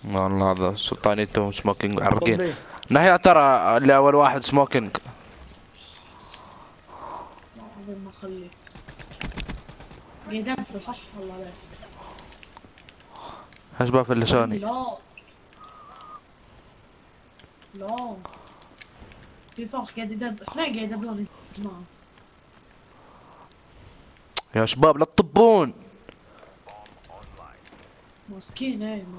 والله هذا سلطانيته سموكينج عرقين. طبي. نهي ترى اللي اول واحد سموكينج. قبل ما اخلي قاعد انفر صح والله عليك. حسبه في عندي اللساني. لا لا في فرق قاعد يدب اثنين قاعد يدبرون يا جماعة. يا شباب لا تطبون. مسكين ايه